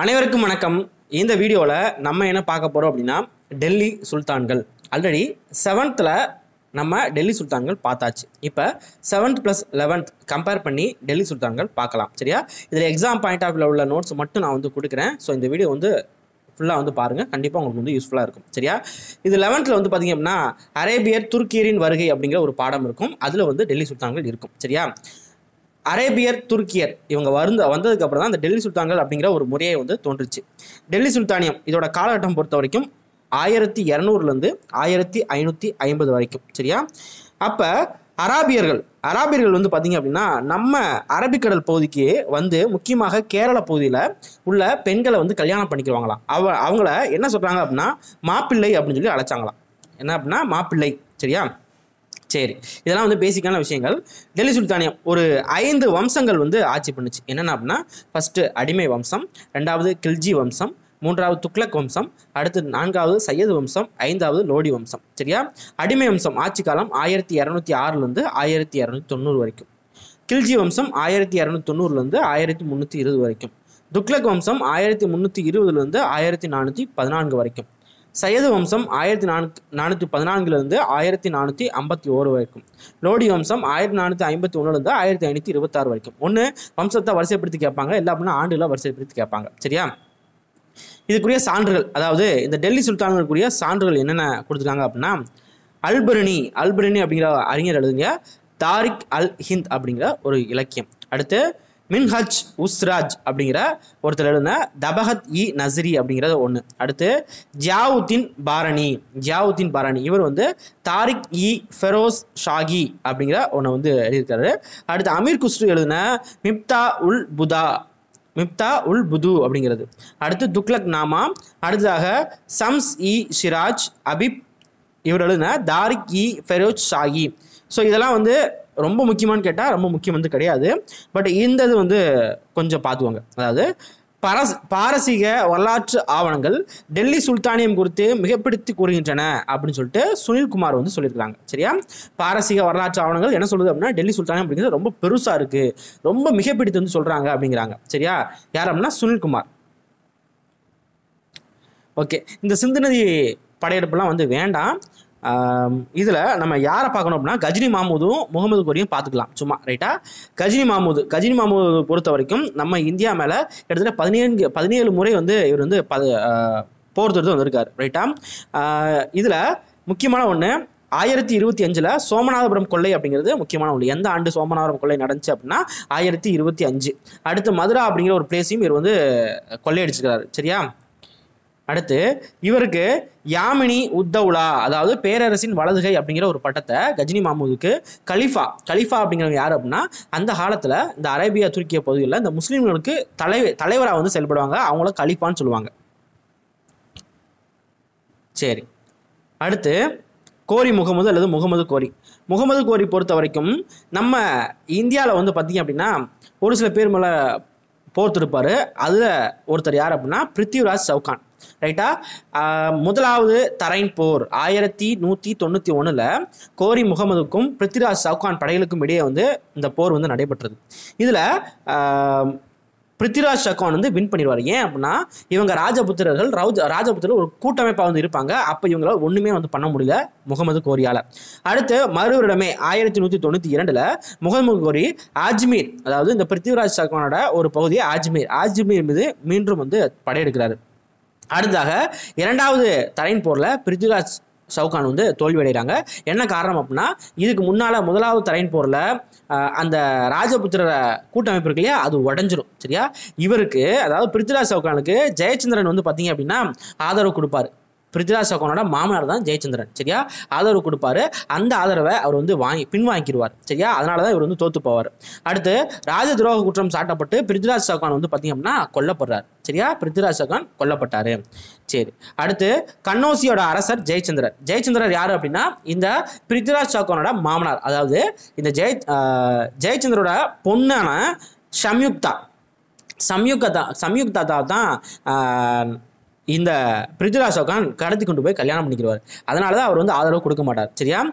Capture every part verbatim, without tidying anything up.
அனைவருக்கும் வணக்கம். இந்த வீடியோவில் நம்ம என்ன பார்க்க போகிறோம் அப்படின்னா டெல்லி சுல்தான்கள். ஆல்ரெடி செவன்த்தில் நம்ம டெல்லி சுல்தான்கள் பார்த்தாச்சு. இப்போ செவன்த் ப்ளஸ் லெவன்த் கம்பேர் பண்ணி டெல்லி சுல்தான்கள் பார்க்கலாம். சரியா? இதில் எக்ஸாம் பாயிண்ட் ஆஃப் வியூவில் உள்ள நோட்ஸ் மட்டும் நான் வந்து கொடுக்குறேன். ஸோ இந்த வீடியோ வந்து ஃபுல்லாக வந்து பாருங்கள், கண்டிப்பாக உங்களுக்கு வந்து யூஸ்ஃபுல்லாக இருக்கும். சரியா? இது லெவன்த்தில் வந்து பார்த்திங்க அப்படின்னா அரேபியர் துருக்கியரின் வருகை அப்படிங்கிற ஒரு பாடம் இருக்கும். அதில் வந்து டெல்லி சுல்தான்கள் இருக்கும். சரியா? அரேபியர் துருக்கியர் இவங்க வந்து வந்ததுக்கு அப்புறம் தான் அந்த டெல்லி சுல்தான்கள் அப்படிங்கிற ஒரு முறையை வந்து தோன்றுச்சு. டெல்லி சுல்தானியம் இதோட காலகட்டம் பொறுத்த வரைக்கும் ஆயிரத்தி இரநூறுலேருந்து ஆயிரத்தி ஐநூற்றி ஐம்பது வரைக்கும். சரியா? அப்போ அராபியர்கள் அராபியர்கள் வந்து பார்த்திங்க அப்படின்னா நம்ம அரபிக்கடல் பகுதிக்கு வந்து முக்கியமாக கேரள பகுதியில் உள்ள பெண்களை வந்து கல்யாணம் பண்ணிக்குவாங்களாம். அவ அவங்கள என்ன சொல்கிறாங்க அப்படின்னா மாப்பிள்ளை அப்படின்னு சொல்லி அழைச்சாங்களாம். என்ன அப்படின்னா மாப்பிள்ளை. சரியா? சரி, இதெல்லாம் வந்து பேசிக்கான விஷயங்கள். டெல்லி சுல்தானியம் ஒரு ஐந்து வம்சங்கள் வந்து ஆட்சி பண்ணுச்சு. என்னென்ன அப்படின்னா ஃபஸ்ட்டு அடிமை வம்சம், ரெண்டாவது கில்ஜி வம்சம், மூன்றாவது துக்ளக் வம்சம், அடுத்து நான்காவது சையது வம்சம், ஐந்தாவது லோடி வம்சம். சரியா? அடிமை வம்சம் ஆட்சி காலம் ஆயிரத்தி இரநூத்தி ஆறுலேருந்து ஆயிரத்தி இரநூத்தி தொண்ணூறு வரைக்கும். கில்ஜி வம்சம் ஆயிரத்தி இரநூத்தி தொண்ணூறுலேருந்து ஆயிரத்தி முந்நூற்றி இருபது வரைக்கும். துக்ளக் வம்சம் ஆயிரத்தி முந்நூற்றி இருபதுலேருந்து ஆயிரத்தி நானூற்றி பதினான்கு வரைக்கும். சையது வம்சம் ஆயிரத்தி நானூற்றி நானூற்றி பதினான்குலேருந்து ஆயிரத்தி நானூற்றி ஐம்பத்தி ஓரு வரைக்கும். லோடி வம்சம் ஆயிரத்தி நானூற்றி ஐம்பத்தி ஒன்றுலேருந்து ஆயிரத்தி ஐநூற்றி இருபத்தாறு வரைக்கும். ஒன்று வம்சத்தை வரிசைப்படுத்தி கேட்பாங்க, இல்லை அப்படின்னா ஆண்டுகளை வரிசைப்படுத்தி கேட்பாங்க. சரியா? இதுக்குரிய சான்றுகள், அதாவது இந்த டெல்லி சுல்தான்களுக்குரிய சான்றுகள் என்னென்ன கொடுத்துருக்காங்க அப்படின்னா அல்பரணி அல்பரணி அப்படிங்கிற அறிஞர் எழுதுங்க தாரிக் அல் ஹிந்த் அப்படிங்கிற ஒரு இலக்கியம். அடுத்து மின்ஹஜ் உஸ்ராஜ் அப்படிங்கிற ஒருத்தர் எழுதின தபகத் இ நஸ்ரி அப்படிங்கிறது ஒன்று. அடுத்து ஜியாவுத்தீன் பாரணி ஜியாவுத்தீன் பாரணி இவர் வந்து தாரிக் இ ஃபெரோஸ் ஷாகி அப்படிங்கிற ஒன்று வந்து எழுதியிருக்காரு. அடுத்து அமீர் குஸ்ரு எழுதின மிப்தா உல் புதா மிப்தா உல் புது அப்படிங்கிறது. அடுத்து துக்ளக் நாமா. அடுத்ததாக சம்ஸ் இ ஷிராஜ் அபிப் இவர் எழுதின தாரிக் இ ஃபெரோஸ் ஷாகி. ஸோ இதெல்லாம் வந்து ரொம்ப முக்கியமானு கேட்டால் ரொம்ப முக்கியம் வந்து கிடையாது. பட் இந்த இது வந்து கொஞ்சம் பார்த்துவாங்க. அதாவது பரஸ் பாரசீக வரலாற்று ஆவணங்கள் டெல்லி சுல்தானியம் குறித்து மிகப்படுத்தி கூறுகின்றன அப்படின்னு சொல்லிட்டு சுனில்குமார் வந்து சொல்லியிருக்காங்க. சரியா? பாரசீக வரலாற்று ஆவணங்கள் என்ன சொல்லுது அப்படின்னா டெல்லி சுல்தானியம் அப்படிங்கிறது ரொம்ப பெருசாக இருக்குது, ரொம்ப மிகப்படுத்தி வந்து சொல்கிறாங்க அப்படிங்கிறாங்க. சரியா? யார் அப்படின்னா சுனில்குமார். ஓகே, இந்த சிந்து நதி படையெடுப்புலாம் வந்து வேண்டாம். இதில் நம்ம யாரை பார்க்கணும் அப்படின்னா கஜினி மாமூதும் முகமது கோரியும் பார்த்துக்கலாம் சும்மா. ரைட்டா? கஜினி மாமூது கஜினி மாமூது பொறுத்த வரைக்கும் நம்ம இந்தியா மேலே கிட்டத்தட்ட பதினேழு பதினேழு முறை வந்து இவர் வந்து ப போர் தொடுத்து வந்திருக்கார். ரைட்டா? இதில் முக்கியமான ஒன்று ஆயிரத்தி இருபத்தி அஞ்சில் சோமநாதபுரம் கொள்ளை அப்படிங்கிறது முக்கியமான ஒன்று. எந்த ஆண்டு சோமநாதபுரம் கொள்ளை நடந்துச்சு அப்படின்னா ஆயிரத்தி இருபத்தி அஞ்சு. அடுத்து மதுரா அப்படிங்கிற ஒரு பிளேஸையும் இவர் வந்து கொள்ளையடிச்சிருக்கிறார். சரியா? அடுத்து இவருக்கு யாமினி உத்தவுலா அதாவது பேரரசின் வலதுகை அப்படிங்கிற ஒரு பட்டத்தை கஜினி மாமூதுக்கு கலிஃபா கலிஃபா அப்படிங்கிறவங்க யார் அப்படின்னா அந்த காலத்தில் இந்த அரேபியா துருக்கிய பகுதியில் இந்த முஸ்லீம்களுக்கு தலை தலைவராக வந்து செயல்படுவாங்க. அவங்கள கலிஃபான்னு சொல்லுவாங்க. சரி, அடுத்து கோரி முகமது அல்லது முகமது கோரி முகமது கோரி பொறுத்த வரைக்கும் நம்ம இந்தியாவில் வந்து பார்த்திங்க அப்படின்னா ஒரு சில பேர் மேலே போர் தொடுப்பார். அதில் ஒருத்தர் யார் அப்படின்னா பிருத்திவிராஜ் சவுகான். ரைட்டா? முதலாவது தரைன் போர் ஆயிரத்தி நூற்றி தொண்ணூற்றி ஒன்றில் கோரி முகமதுக்கும் பிருத்திவிராஜ் சவுகான் படைகளுக்கும் இடையே வந்து இந்த போர் வந்து நடைபெற்றது. இதில் பிருத்திவிராஜ் சவுகான் வந்து வின் பண்ணிடுவார். ஏன் அப்படின்னா இவங்க ராஜபுத்திரர்கள் ரவுஜ ராஜபுத்திரர்கள் ஒரு கூட்டமைப்பாக வந்து இருப்பாங்க. அப்போ இவங்களால் ஒன்றுமே வந்து பண்ண முடியல முகமது கோரியால். அடுத்து மறுவரிடமே ஆயிரத்தி நூற்றி தொண்ணூற்றி இரண்டில் முகமது கோரி அஜ்மீர் அதாவது இந்த பிருத்திவிராஜ் சவுகானோட ஒரு பகுதியை அஜ்மீர் அஜ்மீர் மீது மீண்டும் வந்து படையெடுக்கிறாரு. அடுத்ததாக இரண்டாவது தரைன் போரில் பிருத்திவிராஜ் சவுகான் வந்து தோல்வியடைகிறாங்க. என்ன காரணம் அப்படின்னா இதுக்கு முன்னால் முதலாவது தரைன் போரில் அந்த ராஜபுத்திர கூட்டமைப்பு இருக்கு இல்லையா, அது உடஞ்சிடும். சரியா? இவருக்கு அதாவது பிருத்திவிராஜ் சவுகானுக்கு ஜெயச்சந்திரன் வந்து பார்த்தீங்க அப்படின்னா ஆதரவு கொடுப்பாரு. பிருத்திவிராஜ் சவுகானோட மாமனார் தான் ஜெயச்சந்திரன். சரியா? ஆதரவு கொடுப்பாரு. அந்த ஆதரவை அவர் வந்து வாங்கி பின்வாங்கிடுவார். சரியா? அதனால தான் இவர் வந்து தோற்று போவார். அடுத்து ராஜ துரோக குற்றம் சாட்டப்பட்டு பிருத்திவிராஜ் சவுகான் வந்து பார்த்தீங்க அப்படின்னா கொல்லப்படுறார். சரியா? பிருத்திவிராஜ் சவுகான் கொல்லப்பட்டார். சரி, அடுத்து கன்னோசியோட அரசர் ஜெயச்சந்திரர் ஜெயச்சந்திரர் யார் அப்படின்னா இந்த பிருத்திவிராஜ் சவுகானோட மாமனார். அதாவது இந்த ஜெய ஜெயச்சந்திரோட பொண்ணான சம்யுக்தா சம்யுக்தா சம்யுக்தா தான் இந்த பிருத்திவிராஜ் சவுகான் கடத்தி கொண்டு போய் கல்யாணம் பண்ணிக்கிறார். அதனால தான் அவர் வந்து ஆதரவு கொடுக்க மாட்டார். சரியா?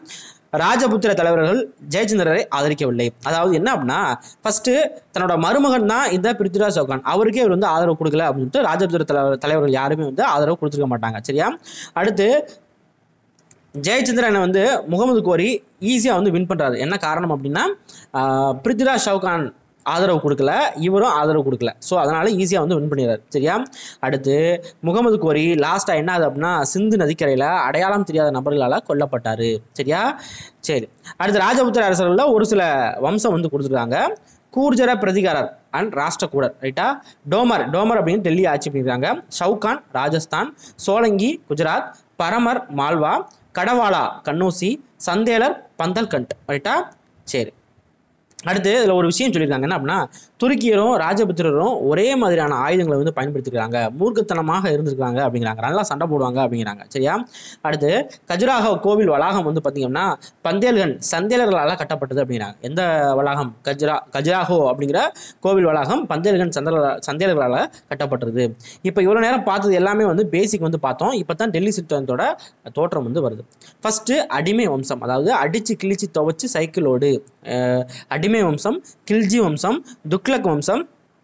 ராஜபுத்திர தலைவர்கள் ஜெயச்சந்திரரை ஆதரிக்கவில்லை. அதாவது என்ன அப்படின்னா, ஃபர்ஸ்ட் தன்னோட மருமகன் தான் இந்த பிருத்விராஜ் சவுகான், அவருக்கே இவர் வந்து ஆதரவு கொடுக்கல அப்படின்ட்டு ராஜபுத்திர தலைவர் தலைவர்கள் யாருமே வந்து ஆதரவு கொடுத்துருக்க மாட்டாங்க. சரியா? அடுத்து ஜெயச்சந்திரனை வந்து முகமது கோரி ஈஸியாக வந்து வின் பண்ணுறாரு. என்ன காரணம் அப்படின்னா, பிருத்விராஜ் சவுகான் ஆதரவு கொடுக்கல, இவரும் ஆதரவு கொடுக்கல. ஸோ அதனால் ஈஸியாக வந்து வின் பண்ணிடுறாரு. சரியா? அடுத்து முகமது கோரி லாஸ்ட்டாக என்ன ஆகுது அப்படின்னா, சிந்து நதிக்கரையில் அடையாளம் தெரியாத நபர்களால் கொல்லப்பட்டார். சரியா? சரி, அடுத்து ராஜபுத்திர அரசர்களில் ஒரு சில வம்சம் வந்து கொடுத்துருக்காங்க. கூர்ஜர பிரதிகாரர் அண்ட் ராஷ்டிரகூடர். ரைட்டா? டோமர் டோமர் அப்படின்னு டெல்லி ஆட்சி பண்ணியிருக்காங்க. ஷவுகான் ராஜஸ்தான், சோலங்கி குஜராத், பரமர் மால்வா, கடவாலா கன்னௌசி, சந்தேலர் பந்தல்கண்ட். ரைட்டா? சரி, அடுத்து இதில் ஒரு விஷயம் சொல்லியிருக்காங்க. என்ன அப்படின்னா, துருக்கியரும் ராஜபுத்திரரும் ஒரே மாதிரியான ஆயுதங்களை வந்து பயன்படுத்திருக்காங்க, மூர்க்கத்தனமாக இருந்திருக்காங்க அப்படிங்கிறாங்க, நல்லா சண்டை போடுவாங்க அப்படிங்கிறாங்க. சரியா? அடுத்து கஜுராஹோ கோவில் வளாகம் வந்து பார்த்தீங்கன்னா பந்தேல்கன் சந்தேலர்களால் கட்டப்பட்டது அப்படிங்கிறாங்க. எந்த வளாகம்? கஜுரா கஜுராஹோ அப்படிங்கிற கோவில் வளாகம் பந்தேல்கன் சந்தேல சந்தேலர்களால் கட்டப்பட்டது. இப்போ இவ்வளோ நேரம் பார்த்தது எல்லாமே வந்து பேசிக் வந்து பார்த்தோம். இப்போ தான் டெல்லி சுல்தானத்தோட தோற்றம் வந்து வருது. ஃபர்ஸ்ட் அடிமை வம்சம், அதாவது அடித்து கிழிச்சு துவச்சி சைக்கிளோடு. அடிமை வம்சம், கில்ஜி வம்சம், துக்ளக் வம்சம்,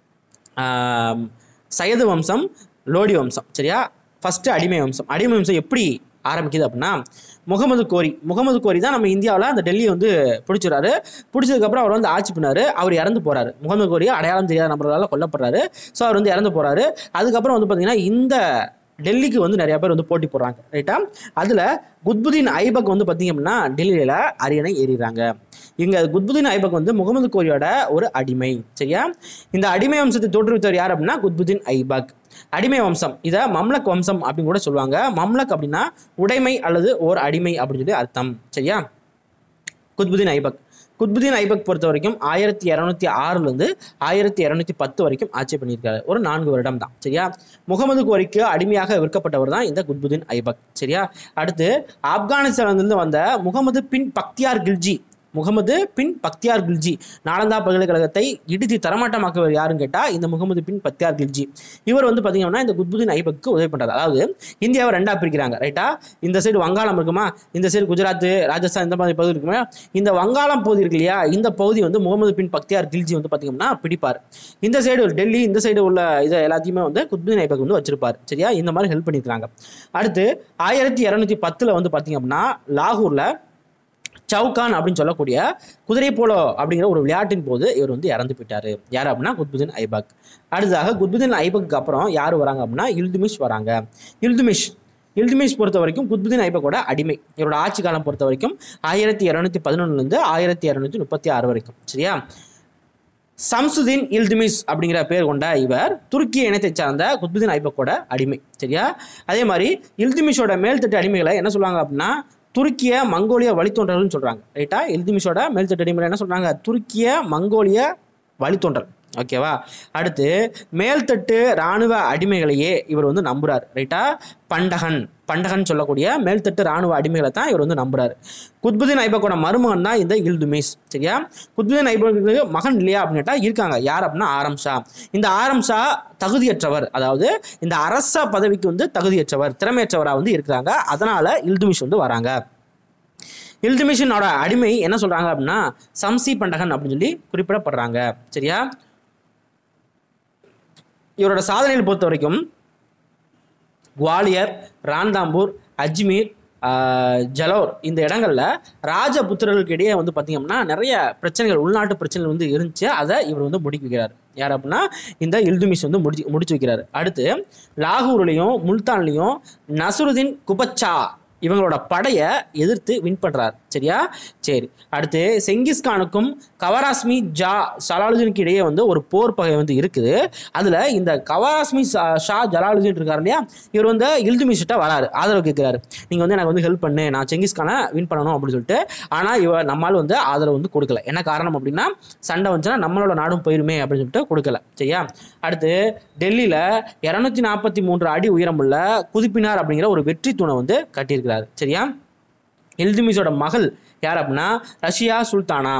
சையது வம்சம், லோடி வம்சம். சரியா? ஃபர்ஸ்ட் அடிமை வம்சம். அடிமை வம்சம் எப்படி ஆரம்பிக்குது அப்படின்னா, முகமது கோரி முகமது கோரி தான் நம்ம இந்தியாவில் அந்த டெல்லியை வந்து பிடிச்சிடறாரு. பிடிச்சதுக்கப்புறம் அவர் வந்து ஆட்சி பண்ணார். அவர் இறந்து போகிறாரு. முகமது கோரி அடையாளம் தெரியாத நபர்களால் கொல்லப்படுறாரு. ஸோ அவர் வந்து இறந்து போகிறாரு. அதுக்கப்புறம் வந்து பார்த்தீங்கன்னா இந்த டெல்லிக்கு வந்து நிறைய பேர் வந்து போட்டி போடுறாங்க. ரைட்டா? அதில் குத்புதீன் ஐபக் வந்து பார்த்தீங்க அப்படின்னா டெல்லியில் அரியணை ஏறிடுறாங்க. இங்கே குத்புதீன் ஐபக் வந்து முகமது கோரியோட ஒரு அடிமை. சரியா? இந்த அடிமை வம்சத்தை தோற்றுவித்தவர் யார் அப்படின்னா குத்புதீன் ஐபக். அடிமை வம்சம், இதை மம்லக் வம்சம் அப்படின்னு கூட சொல்லுவாங்க. மம்லக் அப்படின்னா உடைமை அல்லது ஓர் அடிமை அப்படின்னு சொல்லி அர்த்தம். சரியா? குத்புதீன் ஐபக் குத்புதீன் ஐபக் பொறுத்த வரைக்கும் ஆயிரத்தி இரநூத்தி ஆறுலேருந்து ஆயிரத்தி இரநூத்தி பத்து வரைக்கும் ஆட்சி பண்ணியிருக்காரு. ஒரு நான்கு வருடம் தான். சரியா? முகமது கோரிக்கு அடிமையாக விற்கப்பட்டவர் தான் இந்த குத்புதீன் ஐபக். சரியா? அடுத்து ஆப்கானிஸ்தானிலிருந்து வந்த முகமது பின் பக்தியார் கில்ஜி முகமது பின் பக்தியார் கில்ஜி நாலந்தா பல்கலைக்கழகத்தை இடித்து தரமாட்டமாக்குவர் யாருன்னு கேட்டால் இந்த முகமது பின் பக்தியார் கில்ஜி. இவர் வந்து பார்த்தீங்கன்னா இந்த குத்புதீன் ஐபக்கு உதவி பண்ணுறாரு. அதாவது இந்தியாவை ரெண்டாக பிரிக்கிறாங்க. ரைட்டா? இந்த சைடு வங்காளம் இருக்குமா, இந்த சைடு குஜராத், ராஜஸ்தான், இந்த மாதிரி பகுதி இருக்குமா. இந்த வங்காளம் பகுதி இருக்கு இல்லையா, இந்த பகுதி வந்து முகமது பின் பக்தியார் கில்ஜி வந்து பார்த்தீங்கன்னா பிடிப்பார். இந்த சைடு டெல்லி, இந்த சைடு உள்ள இதை எல்லாத்தையுமே வந்து குத்புதீன் ஐபக் வந்து வச்சிருப்பார். சரியா? இந்த மாதிரி ஹெல்ப் பண்ணியிருக்காங்க. அடுத்து ஆயிரத்தி இரநூத்தி பத்தில் வந்து பார்த்தீங்க அப்படின்னா லாகூரில் சவுகான் அப்படின்னு சொல்லக்கூடிய குதிரை போலோ அப்படிங்கிற ஒரு விளையாட்டின் போது இவர் வந்து இறந்து போயிட்டாரு. யார் அப்படின்னா குத்புதீன் ஐபக். அடுத்ததாக குத்புதீன் ஐபக்கு அப்புறம் யார் வராங்க அப்படின்னா இல்துமிஷ் வராங்க. இல்துமிஷ் இல்துமிஷ் பொறுத்த வரைக்கும் குத்புதீன் ஐபக்கோட அடிமை. இவரோட ஆட்சி காலம் பொறுத்த வரைக்கும் ஆயிரத்தி இரநூத்தி பதினொன்னுலேருந்து ஆயிரத்தி இரநூத்தி முப்பத்தி ஆறு வரைக்கும். சரியா? சம்சுதீன் இல்துமிஷ் அப்படிங்கிற பேர் கொண்ட இவர் துருக்கிய இனத்தை சார்ந்த குத்புதீன் ஐபக்கோட அடிமை. சரியா? அதே மாதிரி இல்துமிஷோட மேல்தட்டு அடிமைகளை என்ன சொல்லுவாங்க அப்படின்னா துருக்கிய மங்கோலிய வழித்தோன்றல்னு சொல்கிறாங்க. ரைட்டா? இல்துமிஷோட மேல்தட்டு அடிமைகளை என்ன சொல்கிறாங்க? துருக்கிய மங்கோலிய வழித்தோன்றல். ஓகேவா? அடுத்து மேல்தட்டு இராணுவ அடிமைகளையே இவர் வந்து நம்புறார். ரைட்டா? பண்டகன் பண்டகன் சொல்லக்கூடிய மேல்தட்டு இராணுவ அடிமைகளை தான் இவர் வந்து நம்புறாரு. குத்புதீன் ஐபக்கோட மருமகன் தான் இந்த இல்துமிஷ். சரியா? குத்புதீன் ஐபக்கு மகன் இல்லையா அப்படின்னு கேட்டால் இருக்காங்க. யார் அப்படின்னா ஆரம் ஷா. இந்த ஆரம் ஷா தகுதியற்றவர், அதாவது இந்த அரச பதவிக்கு வந்து தகுதியற்றவர், திறமையற்றவராக வந்து இருக்கிறாங்க. அதனால இல்துமிஷ் வந்து வராங்க. இல்துமிஷனோட அடிமை என்ன சொல்றாங்க அப்படின்னா சம்சி பண்டகன் அப்படின்னு சொல்லி குறிப்பிடப்படுறாங்க. சரியா? இவரோட சாதனைகள் பொறுத்த வரைக்கும் குவாலியர், ராந்தாம்பூர், அஜ்மீர், ஜலோர் இந்த இடங்களில் ராஜபுத்திரர்களுக்கு இடையே வந்து பார்த்திங்கன்னா நிறைய பிரச்சனைகள், உள்நாட்டு பிரச்சனைகள் வந்து இருந்துச்சு. அதை இவர் வந்து முடிக்க வைக்கிறார். யார் அப்படின்னா இந்த இல்துமிஷ் வந்து முடிச்சு முடிச்சு வைக்கிறாரு. அடுத்து லாகூர்லேயும் முல்தான்லேயும் நசுருதீன் குபச்சா இவங்களோட படையை எதிர்த்து வின் பண்ணுறார். சரியா? சரி, அடுத்து செங்கிஸ்கானுக்கும் கவராஸ்மி ஜா ஜலாலுதீனுக்கு இடையே வந்து ஒரு போர் பகை வந்து இருக்குது. அதில் இந்த கவராஸ்மி ஷா ஜலாலுதீன் இருக்கார் இல்லையா, இவர் வந்து இல்துமிஷ்கிட்ட வராரு, ஆதரவு கேட்குறாரு. நீங்கள் வந்து எனக்கு வந்து ஹெல்ப் பண்ணு, நான் செங்கிஸ்கானை வின் பண்ணணும் அப்படின்னு சொல்லிட்டு. ஆனால் இவர் நம்மளால் வந்து ஆதரவு வந்து கொடுக்கல. என்ன காரணம் அப்படின்னா சண்டை வந்துச்சுன்னா நம்மளோட நாடும் போயிருமே அப்படின்னு சொல்லிட்டு கொடுக்கல. சரியா? அடுத்து டெல்லியில் இரநூத்தி நாற்பத்தி மூன்று அடி உயரமுள்ள குதிப்பினார் அப்படிங்கிற ஒரு வெற்றி தூணை வந்து கட்டியிருக்கிறார். சரியா? இல்துமிஷோட மகள் யார் அப்படின்னா ரஷ்யா சுல்தானா.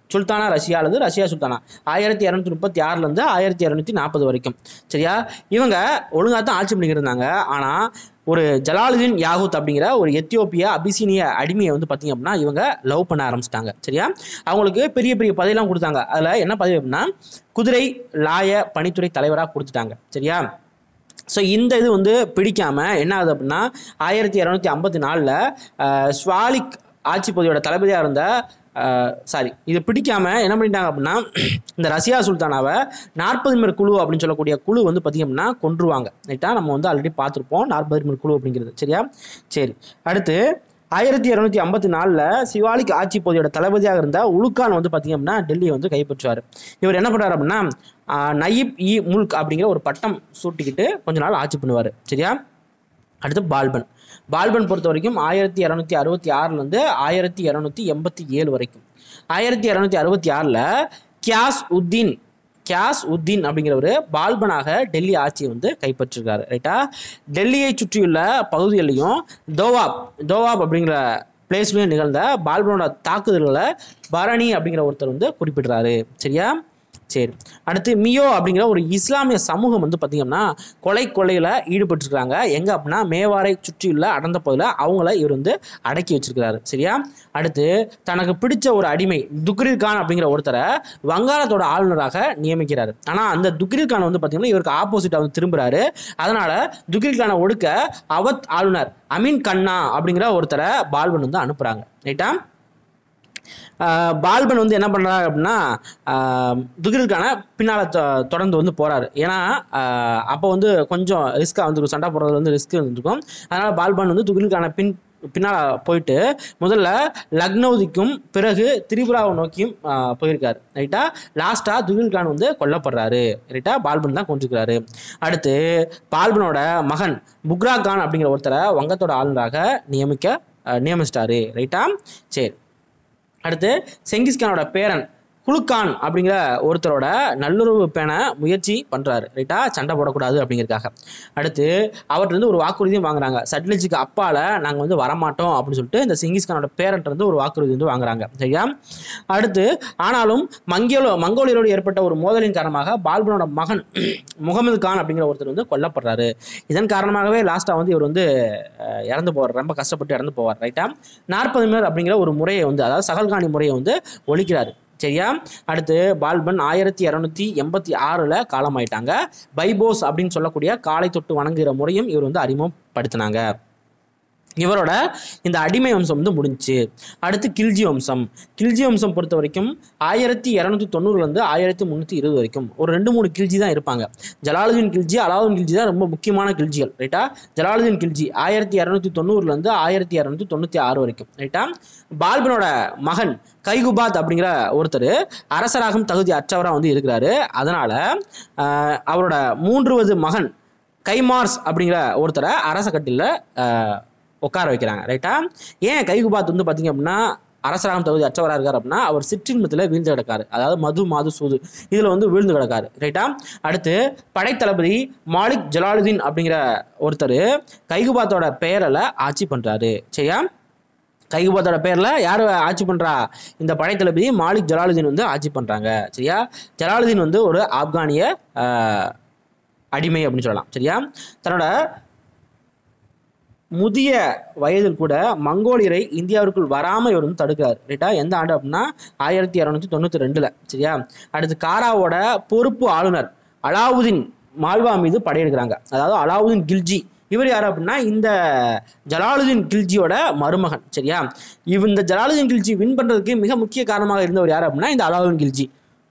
சுல்தானா ரஷ்யா அல்லது ரஷ்யா சுல்தானா ஆயிரத்தி இரநூத்தி முப்பத்தி ஆறுலேருந்து ஆயிரத்தி இரநூத்தி நாற்பது வரைக்கும். சரியா, இவங்க ஒழுங்காக தான் ஆட்சி பண்ணிக்கிட்டு இருந்தாங்க. ஆனால் ஒரு ஜலாலுதீன் யாகூத் அப்படிங்கிற ஒரு எத்தியோப்பியா அபிசீனிய அடிமையை வந்து பார்த்தீங்க அப்படின்னா இவங்க லவ் பண்ண ஆரம்பிச்சிட்டாங்க. சரியா, அவங்களுக்கு பெரிய பெரிய பதவியெல்லாம் கொடுத்தாங்க. அதில் என்ன பதவி அப்படின்னா குதிரை லாய பணித்துறை தலைவராக கொடுத்துட்டாங்க. சரியா, ஸோ இந்த இது வந்து பிடிக்காமல் என்ன ஆகுது அப்படின்னா ஆயிரத்தி இரநூத்தி ஐம்பத்தி நாலில் ஸ்வாலிக் ஆட்சி பகுதியோட தளபதியாக இருந்த சாரி இது பிடிக்காமல் என்ன பண்ணிட்டாங்க அப்படின்னா இந்த ரஷ்யா சுல்தானாவை நாற்பது பேர் குழு அப்படின்னு சொல்லக்கூடிய குழு வந்து பார்த்திங்க அப்படின்னா கொன்றுவாங்க. ரைட்டாக நம்ம வந்து ஆல்ரெடி பார்த்துருப்போம் நாற்பது பேர் குழு அப்படிங்கிறது. சரியா, சரி, அடுத்து ஆயிரத்தி இரநூத்தி ஐம்பத்தி நாலில் சிவாலிக் ஆட்சி பகுதியோட தளபதியாக இருந்த உலுக்கான் வந்து பார்த்திங்க அப்படின்னா டெல்லியை வந்து கைப்பற்றுவார். இவர் என்ன பண்ணுறாரு அப்படின்னா நயீப் இ முல்க் அப்படிங்கிற ஒரு பட்டம் சூட்டிக்கிட்டு கொஞ்ச நாள் ஆட்சி பண்ணுவார். சரியா, அடுத்து பால்பன் பால்பன் பொறுத்த வரைக்கும் ஆயிரத்தி இரநூத்தி அறுபத்தி ஆறுலேருந்து ஆயிரத்தி இரநூத்தி எண்பத்தி ஏழு வரைக்கும். ஆயிரத்தி இரநூத்தி அறுபத்தி ஆறில் கியாஸ் உத்தீன் கியாஸ் உத்தீன் அப்படிங்கிறவர் பால்பனாக டெல்லி ஆட்சியை வந்து கைப்பற்றிருக்காரு. ரைட்டா, டெல்லியை சுற்றியுள்ள பகுதிகளிலையும் தோவாப் தோவாப் அப்படிங்கிற பிளேஸ்லையும் நிகழ்ந்த பால்பனோட தாக்குதல்களை பரணி அப்படிங்கிற ஒருத்தர் வந்து குறிப்பிடுறாரு. சரியா, சரி, அடுத்து மியோ அப்படிங்கிற ஒரு இஸ்லாமிய சமூகம் வந்து பார்த்திங்கன்னா கொலை கொள்ளையில் ஈடுபட்டுருக்காங்க. எங்கே அப்படின்னா மேவாரை சுற்றியுள்ள அடர்ந்த பகுதியில் அவங்கள இவர் வந்து அடக்கி வச்சிருக்கிறாரு. சரியா, அடுத்து தனக்கு பிடிச்ச ஒரு அடிமை துக்ரில் கான் அப்படிங்கிற ஒருத்தரை வங்காளத்தோட ஆளுநராக நியமிக்கிறாரு. ஆனால் அந்த துக்ரில் கான் வந்து பார்த்திங்கன்னா இவருக்கு ஆப்போசிட்டாக வந்து திரும்புகிறாரு. அதனால் துக்ரில் கானை ஒடுக்க அவத் ஆளுநர் அமீன் கண்ணா அப்படிங்கிற ஒருத்தரை பால்பன் வந்து அனுப்புகிறாங்க. ரைட்டா, பால்பன் வந்து என்ன பண்ணுறாரு அப்படின்னா துக்ரில்கான பின்னால் தொடர்ந்து வந்து போகிறாரு. ஏன்னா அப்போ வந்து கொஞ்சம் ரிஸ்க்காக வந்துருக்கும், சண்டை போடுறது வந்து ரிஸ்க் வந்துருக்கும். அதனால் பால்பன் வந்து துக்ரில்கான பின் பின்னால் போயிட்டு முதல்ல லக்னௌதிக்கும் பிறகு திரிபுராவை நோக்கியும் போயிருக்காரு. ரைட்டா, லாஸ்ட்டாக துக்ரில் கான் வந்து கொல்லப்படுறாரு. ரைட்டா, பால்பன் தான் கொண்டிருக்கிறாரு. அடுத்து பால்பனோட மகன் புக்ரா கான் அப்படிங்கிற ஒருத்தரை வங்கத்தோட ஆளுநராக நியமிக்க நியமிச்சிட்டாரு. ரைட்டா, சரி, அடுத்து செங்கிஸ்கானோட பேரன் குலுக்கான் அப்படிங்கிற ஒருத்தரோட நல்லுறவு பேண முயற்சி பண்ணுறாரு. ரைட்டா, சண்டை போடக்கூடாது அப்படிங்கிறதுக்காக. அடுத்து அவர்கிட்ட இருந்து ஒரு வாக்குறுதியும் வாங்குறாங்க. சட்லஜுக்கு அப்பால் நாங்கள் வந்து வரமாட்டோம் அப்படின்னு சொல்லிட்டு இந்த செங்கிஸ்கானோட பேரன்ட்டு வந்து ஒரு வாக்குறுதி வந்து வாங்குறாங்க. சரியா, அடுத்து ஆனாலும் மங்கோலோ மங்கோலியரோடு ஏற்பட்ட ஒரு மோதலின் காரணமாக பால்பனோட மகன் முகமது கான் அப்படிங்கிற ஒருத்தர் வந்து கொல்லப்படுறாரு. இதன் காரணமாகவே லாஸ்ட்டாக வந்து இவர் வந்து இறந்து போவார், ரொம்ப கஷ்டப்பட்டு இறந்து போவார். ரைட்டா, நாற்பது மேர் அப்படிங்கிற ஒரு முறையை வந்து அதாவது சகல்காணி முறையை வந்து ஒழிக்கிறாரு. சரியா, அடுத்து பால்பன் ஆயிரத்தி இரநூத்தி எண்பத்தி ஆறில் காலமாயிட்டாங்க. பைபோஸ் அப்படின்னு சொல்லக்கூடிய காலை தொட்டு வணங்குகிற முறையும் இவர் வந்து அறிமுகப்படுத்தினாங்க. இவரோட இந்த அடிமை வம்சம் வந்து முடிஞ்சிச்சு. அடுத்து கில்ஜி வம்சம் கில்ஜி வம்சம் பொறுத்த வரைக்கும் ஆயிரத்தி இரநூத்தி தொண்ணூறுலேருந்து ஆயிரத்தி முந்நூற்றி இருபது வரைக்கும் ஒரு ரெண்டு மூணு கில்ஜி தான் இருப்பாங்க. ஜலாலுதீன் கில்ஜி அலாவுதீன் கில்ஜி தான் ரொம்ப முக்கியமான கில்ஜிகள். ரைட்டா, ஜலாலுதீன் கில்ஜி ஆயிரத்தி இரநூத்தி தொண்ணூறுலேருந்து ஆயிரத்தி இரநூத்தி தொண்ணூற்றி ஆறு வரைக்கும். ரைட்டா, பால்பனோட மகன் கைகுபாத் அப்படிங்கிற ஒருத்தர் அரசராகும் தகுதி அற்றவராக வந்து இருக்கிறாரு. அதனால் அவரோட மூன்றுவது மகன் கைமார்ஸ் அப்படிங்கிற ஒருத்தரை அரச கட்டிலில் உட்கார வைக்கிறாங்க. ரைட்டா, ஏன் கைகுபாத் வந்து பார்த்திங்க அப்படின்னா அரசராகம் தகுதி அற்றவராக இருக்கார் அப்படின்னா அவர் சிற்றின்பத்தில் வீழ்ந்து கிடக்காரு. அதாவது மது மாது சூது இதில் வந்து வீழ்ந்து கிடக்காரு. ரைட்டா, அடுத்து படைத்தளபதி மாலிக் ஜலாலுதீன் அப்படிங்கிற ஒருத்தர் கைகுபாத்தோட பெயரில் ஆட்சி பண்ணுறாரு. சரியா, கைகுபாத்தோட பேரில் யார் ஆட்சி பண்ணுறா? இந்த படைத்தளபதி மாலிக் ஜலாலுதீன் வந்து ஆட்சி பண்ணுறாங்க. சரியா, ஜலாலுதீன் வந்து ஒரு ஆப்கானிய அடிமை அப்படின்னு சொல்லலாம். சரியா, தன்னோட முதிய வயதில் கூட மங்கோலியரை இந்தியாவிற்குள் வராமல் இவர் வந்து தடுக்கிறார். ரைட்டா, எந்த ஆண்டு அப்படின்னா ஆயிரத்தி இரநூத்தி தொண்ணூற்றி ரெண்டில். சரியா, அடுத்து காராவோட பொறுப்பு ஆளுநர் அலாவுதீன் மால்வா மீது படையெடுக்கிறாங்க. அதாவது அலாவுதீன் கில்ஜி இவர் யார் அப்படின்னா இந்த ஜலாலுதீன் கில்ஜியோட மருமகன். சரியா, இவ இந்த ஜலாலுதீன் கில்ஜி வின் பண்ணுறதுக்கு மிக முக்கிய காரணமாக இருந்தவர் யார் அப்படின்னா இந்த அலாவுதீன் கில்ஜி.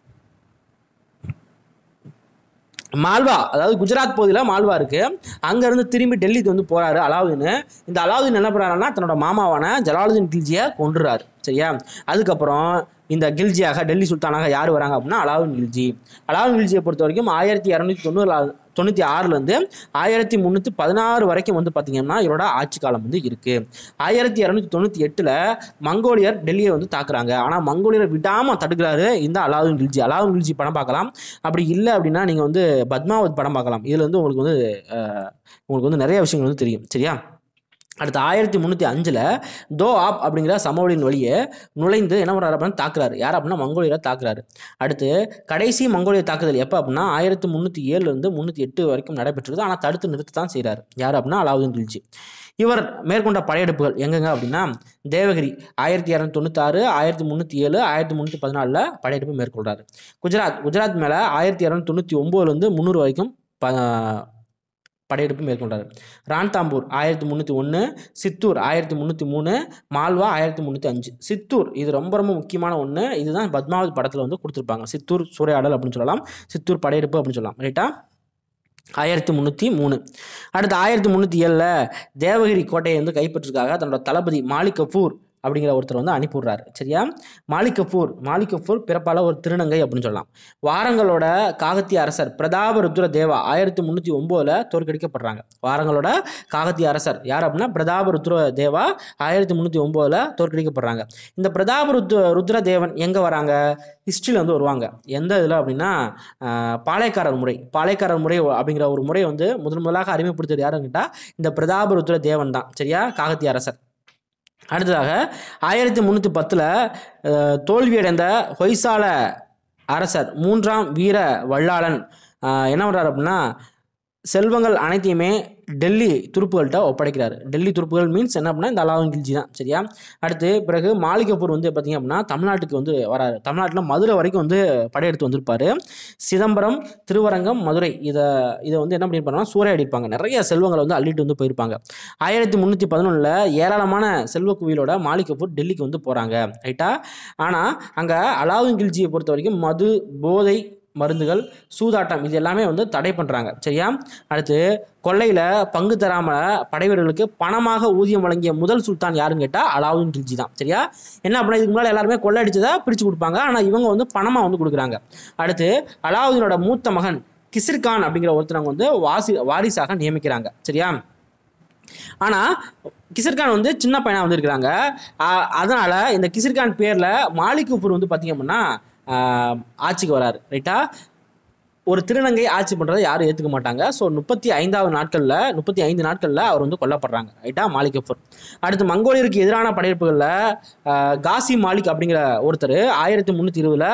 மால்வா அதாவது குஜராத் பகுதியில் மால்வா இருக்குது, அங்கேருந்து திரும்பி டெல்லிக்கு வந்து போகிறாரு அலாவுதீன். இந்த அலாவுதீன் என்ன பண்ணுறாருன்னா தன்னோட மாமாவான ஜலாலுதீன் கில்ஜியை கொண்டுறாரு. சரியா, அதுக்கப்புறம் இந்த கில்ஜியாக டெல்லி சுல்தானாக யார் வராங்க அப்படின்னா அலாவுதீன் கில்ஜி. அலாவுதீன் கில்ஜியை பொறுத்த வரைக்கும் ஆயிரத்தி இரநூத்தி தொண்ணூறு தொண்ணூற்றி ஆறுலேருந்து ஆயிரத்தி முந்நூற்றி பதினாறு வரைக்கும் வந்து பார்த்திங்கன்னா இவரோட ஆட்சி காலம் வந்து இருக்குது. ஆயிரத்தி இரநூத்தி தொண்ணூற்றி எட்டில் மங்கோலியர் டெல்லியை வந்து தாக்குறாங்க. ஆனால் மங்கோலியரை விடாமல் தடுக்கிறாரு இந்த அலாவுதீன் கில்ஜி. அலாவுதீன் கில்ஜி படம் பார்க்கலாம், அப்படி இல்லை அப்படின்னா நீங்கள் வந்து பத்மாவத் படம் பார்க்கலாம். இதில் வந்து உங்களுக்கு வந்து உங்களுக்கு வந்து நிறைய விஷயங்கள் வந்து தெரியும். சரியா, அடுத்து ஆயிரத்தி முந்நூற்றி அஞ்சில் தோ ஆப் அப்படிங்கிற சமவெளியின் வழியே நுழைந்து என்ன பண்ணுறாரு அப்படின்னா தாக்குறாரு. யார் அப்படின்னா மங்கோலியரை தாக்குறாரு. அடுத்து கடைசி மங்கோலிய தாக்குதல் எப்போ அப்படின்னா ஆயிரத்தி முந்நூற்றி ஏழுலேருந்து முந்நூற்றி எட்டு வரைக்கும் நடைபெற்றது. ஆனால் தடுத்து நிறுத்த தான் செய்கிறார். யார் அப்படின்னா அலாவுதீன் கில்ஜி. இவர் மேற்கொண்ட படையெடுப்புகள் எங்கெங்க அப்படின்னா தேவகிரி ஆயிரத்தி இரநூத்தி தொண்ணூத்தாறு ஆயிரத்தி முந்நூற்றி ஏழு ஆயிரத்தி முந்நூற்றி பதினாலில் படையெடுப்பு மேற்கொள்கிறார். குஜராத் குஜராத் மேலே ஆயிரத்தி இரநூத்தி தொண்ணூற்றி ஒம்போதுலேருந்து முந்நூறு வரைக்கும் ப படையெடுப்பு மேற்கொண்டார். ரான்தாம்பூர் ஆயிரத்தி முந்நூற்றி ஒன்று, சித்தூர் ஆயிரத்தி முந்நூற்றி மூணு, மால்வா ஆயிரத்தி முந்நூற்றி அஞ்சு. சித்தூர் இது ரொம்ப ரொம்ப முக்கியமான ஒன்று. இதுதான் பத்மாவத் படத்தில் வந்து கொடுத்துருப்பாங்க. சித்தூர் சூறையாடல் அப்படின்னு சொல்லலாம், சித்தூர் படையெடுப்பு அப்படின்னு சொல்லலாம். ரைட்டா? ஆயிரத்தி முந்நூற்றி மூணு. அடுத்து ஆயிரத்தி முந்நூற்றி ஏழில் தேவகிரி கோட்டையை வந்து கைப்பற்றுக்காக தன்னோட தளபதி மாலிக் கஃபூர் அப்படிங்கிற ஒருத்தர் வந்து அனுப்பிவிடுறாரு. சரியா? மாலிக் கஃபூர் மாலிக் கஃபூர் பிறப்பால ஒரு திருநங்கை அப்படின்னு சொல்லலாம். வாரங்களோட காகத்திய அரசர் பிரதாப ருத்ர தேவா ஆயிரத்தி முந்நூற்றி ஒம்போதில் தோற்கடிக்கப்படுறாங்க. வாரங்களோட காகத்திய அரசர் யார் அப்படின்னா பிரதாப ருத்ர தேவா ஆயிரத்தி முந்நூற்றி ஒம்போதில் தோற்கடிக்கப்படுறாங்க. இந்த பிரதாப ருத்ர ருத்ர தேவன் எங்கே வராங்க? ஹிஸ்ட்ரியில் வந்து வருவாங்க. எந்த இதில் அப்படின்னா பாளையக்காரர் முறை. பாளையக்காரர் முறை அப்படிங்கிற ஒரு முறையை வந்து முதன் முதலாக அறிமுகப்படுத்துறது யாருன்னு கேட்டால் இந்த பிரதாப ருத்ர தேவன் தான். சரியா? காகத்திய அரசர். அடுத்ததாக ஆயிரத்தி முந்நூற்றி பத்தில் தோல்வியடைந்த ஹொய்சால அரசர் மூன்றாம் வீர வல்லாளன் என்ன பண்ணுறாரு அப்படின்னா செல்வங்கள் அனைத்தையுமே டெல்லி துருப்புகள்கிட்ட ஒப்படைக்கிறார். டெல்லி துருப்புகள் மீன்ஸ் என்ன அப்படின்னா இந்த அலாவுதீன் கில்ஜி தான். சரியா? அடுத்து பிறகு மாலிக் கஃபூர் வந்து பார்த்திங்க அப்படின்னா தமிழ்நாட்டுக்கு வந்து வராரு. தமிழ்நாட்டில் மதுரை வரைக்கும் வந்து படையெடுத்து வந்திருப்பார். சிதம்பரம், திருவரங்கம், மதுரை இதை இதை வந்து என்ன பண்ணியிருப்பாங்கன்னா சூறையாடிப்பாங்க. நிறைய செல்வங்களை வந்து அள்ளிட்டு வந்து போயிருப்பாங்க. ஆயிரத்தி முந்நூற்றி பதினொன்றில் ஏராளமான செல்வ குவியலோட மாலிக் கஃபூர் டெல்லிக்கு வந்து போகிறாங்க. ரைட்டா? ஆனால் அங்கே அலாவுதீன் கில்ஜியை பொறுத்த வரைக்கும் மது, போதை மருந்துகள், சூதாட்டம் இது எல்லாமே வந்து தடை பண்ணுறாங்க. சரியா? அடுத்து கொள்ளையில் பங்கு தராமல் படைவீரர்களுக்கு பணமாக ஊதியம் வழங்கிய முதல் சுல்தான் யாருன்னு கேட்டால் அலாவுதீன் கில்ஜி தான். சரியா? என்ன அப்படின்னா இதுக்கு முன்னாடி எல்லாருமே கொள்ளை அடிச்சதை பிரித்து கொடுப்பாங்க. ஆனால் இவங்க வந்து பணமாக வந்து கொடுக்குறாங்க. அடுத்து அலாவுதீனோட மூத்த மகன் கிசிர்கான் அப்படிங்கிற ஒருத்தரவங்க வந்து வாசி வாரிசாக நியமிக்கிறாங்க. சரியா? ஆனால் கிசிர்கான் வந்து சின்ன பையனாக வந்து இருக்கிறாங்க. அதனால் இந்த கிசிர்கான் பேரில் மாலிக் கஃபூர் வந்து பார்த்திங்க அப்படின்னா ஆட்சிக்கு வராரு. ரைட்டா? ஒரு திருநங்கை ஆட்சி பண்ணுறதை யாரும் ஏற்றுக்க மாட்டாங்க. ஸோ முப்பத்தி ஐந்தாவது நாட்களில் முப்பத்தி ஐந்து நாட்களில் அவர் வந்து கொல்லப்படுறாங்க. ரைட்டா? மாலிக் கஃபூர். அடுத்து மங்கோலியருக்கு எதிரான படையெடுப்புகளில் காசி மாலிக் அப்படிங்கிற ஒருத்தர் ஆயிரத்தி முந்நூற்றி இருபதில்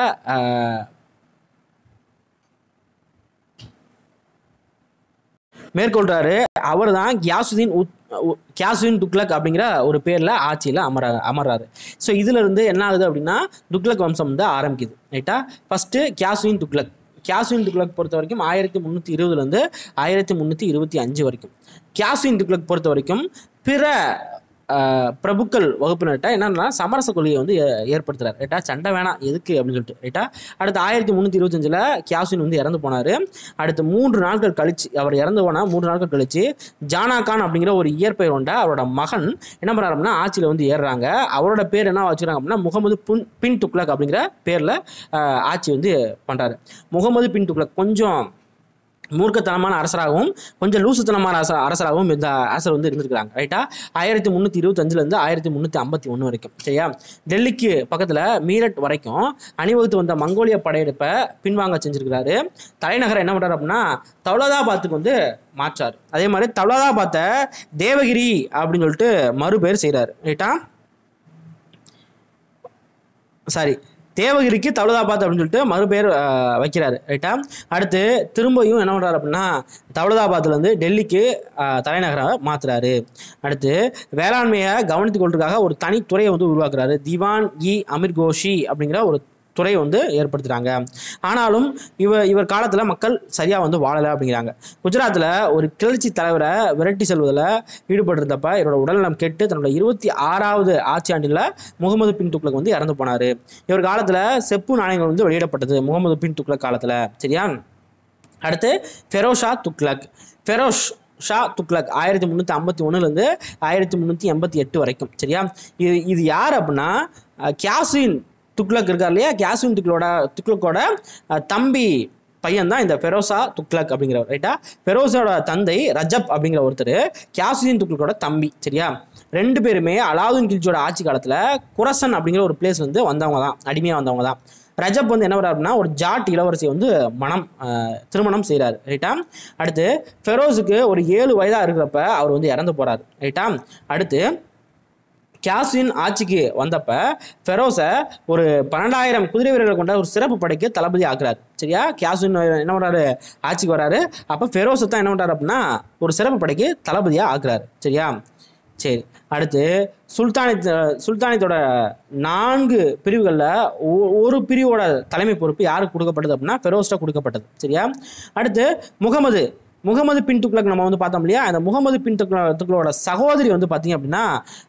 மேற்கொள்றாரு. அவர் தான் கியாசுதீன் உத் கியாசுதீன் துக்ளக் அப்படிங்கிற ஒரு பேரில் ஆட்சியில் அமர அமர்றாரு. ஸோ இதில் இருந்து என்ன ஆகுது அப்படின்னா துக்ளக் வம்சம் வந்து ஆரம்பிக்குது. ரைட்டா? ஃபஸ்ட்டு கியாசுதீன் துக்ளக். கியாசுதீன் துக்ளக் பொறுத்த வரைக்கும் ஆயிரத்தி முந்நூற்றி இருபதுலேருந்து ஆயிரத்தி முந்நூற்றி இருபத்தி அஞ்சு வரைக்கும். கியாசுதீன் துக்ளக் பொறுத்த வரைக்கும் பிற பிரபுக்கள் வகுப்பினர்கிட்ட என்னன்னா சமரச கொள்கையை வந்து ஏற்படுத்துறாரு. ரைட்டா? சண்டை வேணாம் எதுக்கு அப்படின்னு சொல்லிட்டு. ரைட்டா? அடுத்து ஆயிரத்தி முந்நூற்றி இருபத்தஞ்சில் கியாசுதீன் வந்து இறந்து போனார். அடுத்து மூன்று நாட்கள் கழிச்சு அவர் இறந்து போனால் மூன்று நாட்கள் கழிச்சு ஜானா கான் அப்படிங்கிற ஒரு இயற்பெயர் கொண்ட அவரோட மகன் என்ன பண்ணுறாரு அப்படின்னா ஆட்சியில் வந்து ஏறுறாங்க. அவரோட பேர் என்ன வச்சுக்கிறாங்க அப்படின்னா முகமது பின் பின் துக்ளக் அப்படிங்கிற பேரில் ஆட்சி வந்து பண்ணுறாரு. முகமது பின் துக்ளக் கொஞ்சம் மூர்க்கத்தனமான அரசராகவும் கொஞ்சம் லூசுத்தனமான அரச அரசராகவும் இந்த அரசர் வந்து இருந்திருக்கிறாங்க. ரைட்டா? ஆயிரத்தி முந்நூற்றி இருபத்தஞ்சிலேருந்து ஆயிரத்தி முந்நூற்றி ஐம்பத்தி ஒன்று வரைக்கும். சரியா? டெல்லிக்கு பக்கத்தில் மீரட் வரைக்கும் அணிவகுத்து வந்த மங்கோலிய படையெடுப்பை பின்வாங்க செஞ்சுருக்கிறாரு. தலைநகரை என்ன பண்ணுறாரு அப்படின்னா தௌலதாபாத்துக்கு வந்து மாற்றார். அதே மாதிரி தௌலதாபாத்தை தேவகிரி அப்படின்னு சொல்லிட்டு மறுபெயர் செய்கிறார். ரைட்டா? சாரி தேவகிரிக்கு தௌலதாபாத் அப்படின்னு சொல்லிட்டு மறுபெயர் வைக்கிறாரு. ரைட்டா? அடுத்து திரும்பியும் என்ன பண்ணுறாரு அப்படின்னா தௌலதாபாத்லேருந்து டெல்லிக்கு தலைநகராக மாற்றுறாரு. அடுத்து வேளாண்மையை கவனித்துக் கொள்றதுக்காக ஒரு தனித்துறையை வந்து உருவாக்குறாரு. திவான் இ அமீர் கோஷி அப்படிங்கிற ஒரு துறை வந்து ஏற்படுத்துகிறாங்க. ஆனாலும் இவர் இவர் காலத்தில் மக்கள் சரியாக வந்து வாழலை அப்படிங்கிறாங்க. குஜராத்தில் ஒரு கிளர்ச்சி தலைவரை விரட்டி செல்வதில் ஈடுபட்டிருந்தப்ப இவரோட உடல்நலம் கெட்டு தன்னோட இருபத்தி ஆறாவது ஆட்சி ஆண்டில் முகமது பின் துக்ளக் வந்து இறந்து போனார். இவர் காலத்தில் செப்பு நாணயங்கள் வந்து வெளியிடப்பட்டது முகமது பின் துக்ளக் காலத்தில். சரியா? அடுத்து ஃபெரோஷா துக்ளக். ஃபெரோஷ் ஷா துக்ளக் ஆயிரத்தி முந்நூற்றி ஐம்பத்தி ஒன்றுலேருந்து ஆயிரத்தி முந்நூற்றி எண்பத்தி எட்டு வரைக்கும். சரியா? இது இது யார் அப்படின்னா கியாசுதீன் துக்ளக் இருக்கார் இல்லையா? கியாசுதீன் துக்ளோட துக்ளக்கோட தம்பி பையன் தான் இந்த ஃபெரோஷா துக்ளக் அப்படிங்கிறவர். ரைட்டா? ஃபெரோஷோட தந்தை ரஜப் அப்படிங்கிற ஒருத்தர் கியாசுதீன் துக்ளக்கோட தம்பி. சரியா? ரெண்டு பேருமே அலாவுதீன் கில்ஜியோட ஆட்சி காலத்தில் குரசன் அப்படிங்கிற ஒரு பிளேஸ் வந்து வந்தவங்க தான், அடிமையாக வந்தவங்க தான். ரஜப் வந்து என்ன பண்ணுறாரு அப்படின்னா ஒரு ஜாட் இளவரசி வந்து மனம் திருமணம் செய்கிறாரு. ரைட்டா. அடுத்து ஃபெரோஸுக்கு ஒரு ஏழு வயதாக இருக்கிறப்ப அவர் வந்து இறந்து போகிறார். ரைட்டா. அடுத்து கியாசுதீன் ஆட்சிக்கு வந்தப்ப ஃபெரோஸை ஒரு பன்னெண்டாயிரம் குதிரை வீரர்களை கொண்ட ஒரு சிறப்பு படைக்கு தளபதி ஆக்குறாரு. சரியா. கியாசுதீன் என்ன பண்ணுறாரு, ஆட்சிக்கு வராரு. அப்போ ஃபெரோஸை தான் என்ன பண்ணுறாரு அப்படின்னா ஒரு சிறப்பு படைக்கு தளபதியாக ஆக்குறாரு. சரியா. சரி. அடுத்து சுல்தானித் சுல்தானியத்தோட நான்கு பிரிவுகளில் ஒரு பிரிவோட தலைமை பொறுப்பு யாருக்கு கொடுக்கப்பட்டது அப்படின்னா ஃபெரோஸ்ட கொடுக்கப்பட்டது. சரியா. அடுத்து முகமது முகமது பின் துக்ளக் நம்ம வந்து பார்த்தோம் இல்லையா, அந்த முகமது பின் துக்ள துக்ளோட சகோதரி வந்து பார்த்தீங்க அப்படின்னா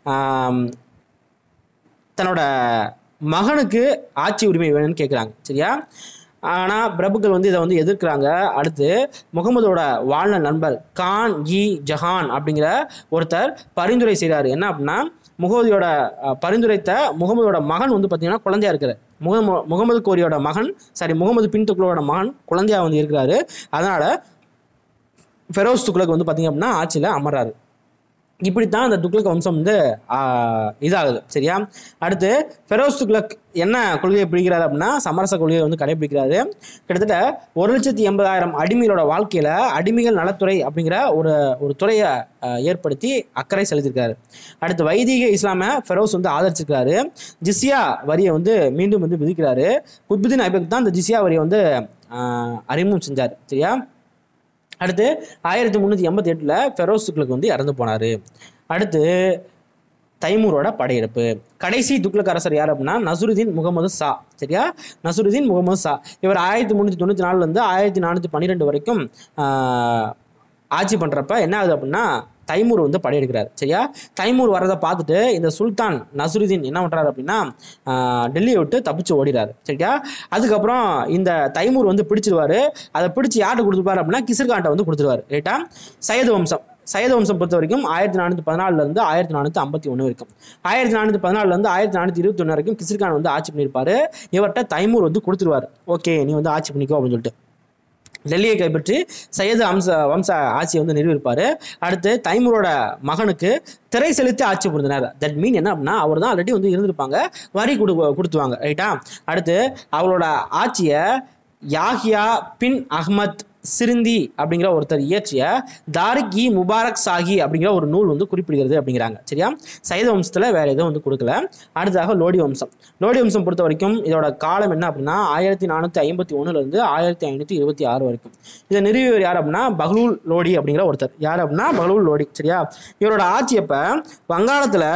தன்னோட மகனுக்கு ஆட்சி உரிமை வேணும்னு கேட்குறாங்க. சரியா. ஆனால் பிரபுக்கள் வந்து இதை வந்து எதிர்க்கிறாங்க. அடுத்து முகமதோட வாழ்நாள் நண்பர் கான் இ ஜஹான் அப்படிங்கிற ஒருத்தர் பரிந்துரை செய்கிறார். என்ன அப்படின்னா முகமதியோட பரிந்துரைத்த முகமதோட மகன் வந்து பார்த்தீங்கன்னா குழந்தையா இருக்கிறார். முகம முகமது கோரியோட மகன் சாரி முகமது பின் துக்ளோட மகன் குழந்தையா வந்து இருக்கிறாரு. அதனால ஃபெரோஸ் துக்ளக் வந்து பார்த்தீங்க அப்படின்னா ஆட்சியில் அமர்றாரு. இப்படித்தான் அந்த துக்ளக் வம்சம் வந்து இதாகுது. சரியா. அடுத்து ஃபெரோஸ் துக்ளக் என்ன கொள்கையை பிடிக்கிறாரு அப்படின்னா சமரச கொள்கையை வந்து கடைபிடிக்கிறாரு. கிட்டத்தட்ட ஒரு லட்சத்தி எண்பதாயிரம் அடிமைகளோட வாழ்க்கையில் அடிமைகள் நலத்துறை அப்படிங்கிற ஒரு ஒரு துறையை ஏற்படுத்தி அக்கறை செலுத்திருக்காரு. அடுத்து வைதிக இஸ்லாமை ஃபெரோஸ் வந்து ஆதரிச்சிருக்காரு. ஜிஸ்யா வரியை வந்து மீண்டும் வந்து விதிக்கிறாரு. குத்புதீன் ஐபக் தான் இந்த ஜிஸ்யா வரியை வந்து அறிமுகம் செஞ்சார். சரியா. அடுத்து ஆயிரத்தி முந்நூற்றி எண்பத்தி எட்டில் ஃபெரோஸ் துக்ளக் வந்து இறந்து போனார். அடுத்து தைமூரோட படையெடுப்பு. கடைசி துக்ளக் அரசர் யார் அப்படின்னா நசுருதீன் முகமது ஷா. சரியா. நசுருதீன் முகமது ஷா இவர் ஆயிரத்தி முந்நூற்றி தொண்ணூற்றி நாலுலேருந்து ஆயிரத்தி நானூற்றி பன்னிரெண்டு வரைக்கும் ஆட்சி பண்ணுறப்ப என்ன ஆகுது அப்படின்னா தைமூர் வந்து படையெடுக்கிறார். சரியா. தைமூர் வரதை பார்த்துட்டு இந்த சுல்தான் நசுருதீன் என்ன பண்ணுறாரு அப்படின்னா டெல்லியை விட்டு தப்பிச்சு ஓடிறாரு. சரியா. அதுக்கப்புறம் இந்த தைமூர் வந்து பிடிச்சிருவாரு. அதை பிடிச்சி யார்கிட்ட கொடுத்துருப்பாரு அப்படின்னா கிசிர்கான்ட்ட வந்து கொடுத்துருவாரு. ரைட்டா. சையது வம்சம் சையது வம்சம் பொறுத்த வரைக்கும் ஆயிரத்தி நானூற்றி பதினாலுலேருந்து ஆயிரத்தி நானூற்றி ஐம்பத்தி ஒன்று வரைக்கும் ஆயிரத்தி நானூற்றி பதினாலுலேருந்து ஆயிரத்தி நானூற்றி இருபத்தி ஒன்று வரைக்கும் கிசிர்கான் வந்து ஆட்சி பண்ணியிருப்பாரு. இவர்கிட்ட தைமூர் வந்து கொடுத்துருவார். ஓகே நீ வந்து ஆட்சி பண்ணிக்கோ அப்படின்னு சொல்லிட்டு டெல்லியை கைப்பற்றி சையது அம்ச வம்ச ஆட்சியை வந்து நிறுவிப்பார். அடுத்து தைமூரோட மகனுக்கு திரை செலுத்தி ஆட்சி புரிந்தினார். தட் மீன் என்ன அப்படின்னா அவர் தான் ஆல்ரெடி வந்து இருந்திருப்பாங்க, வரி கொடு கொடுத்துவாங்க. ரைட்டா. அடுத்து அவளோட ஆட்சியை யாஹியா பின் அஹ்மத் சிரிந்தி அப்படிங்கிற ஒருத்தர் இயற்றிய தாரிக் இ முபாரக் சாஹி அப்படிங்கிற ஒரு நூல் வந்து குறிப்பிடுகிறது அப்படிங்கிறாங்க. சரியா. சையது வம்சத்தில் வேற எதுவும் வந்து கொடுக்கல. அடுத்ததாக லோடி வம்சம். லோடி வம்சம் பொறுத்த வரைக்கும் இதோட காலம் என்ன அப்படின்னா ஆயிரத்தி நானூற்றி ஐம்பத்தி ஒன்றுலேருந்து ஆயிரத்தி ஐநூற்றி இருபத்தி ஆறு வரைக்கும். இதை நிறுவியவர் யார் அப்படின்னா பஹ்லூல் லோடி அப்படிங்கிற ஒருத்தர். யார் அப்படின்னா பஹ்லூல் லோடி. சரியா. இவரோட ஆட்சி அப்போ வங்காளத்தில்